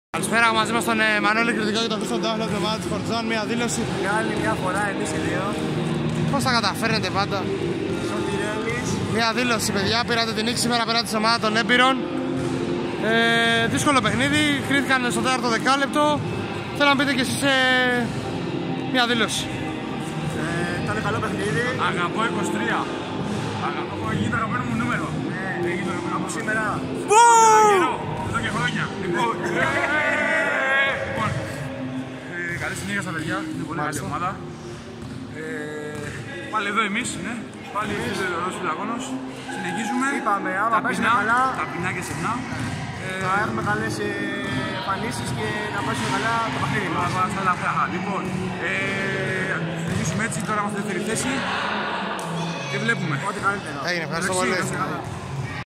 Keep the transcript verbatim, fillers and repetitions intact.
Καλησπέρα, μαζί μας τον ε, Μανώλη Κρητικό και τον Χρήστο Ντάφλο του ομάδα της Φορτζόν. Μια δήλωση. Για άλλη μια φορά εμείς οι δύο. Πώς θα καταφέρνετε πάντα. Σωτηρέλης. Μια δήλωση, παιδιά. Πήρατε την νίκη σήμερα πέρα της ομάδα των έμπειρων. Ε, δύσκολο παιχνίδι. Κρίθηκαν στο τέταρτο δεκάλεπτο. Θέλω να πείτε κι εσείς ε, μια δήλωση. Ε, ήταν καλό παιχνίδι. Αγαπώ είκοσι τρία. Αγαπώ, έγινε το αγαπημένο μου νούμερο. Ναι, έγινε το από σήμερα. Εδώ και χρόνια. Λοιπόν, καλή συνέχεια στα παιδιά. Είναι πολύ καλή ομάδα. Πάλι εδώ εμείς, ναι. Πάλι εμείς εδώ στους Λαγόνος. Συνεχίζουμε. Είπαμε, άμα πέσουμε καλά, ταπεινά και σεμνά. θα έχουμε καλές εμφανίσεις και να πέσουμε καλά το παιχνίδι μας. Λοιπόν, συνεχίζουμε έτσι, τώρα είμαστε στη δεύτερη θέση και βλέπουμε. Ό,τι καλύτερο. Έγινε, ευχαριστώ πολύ.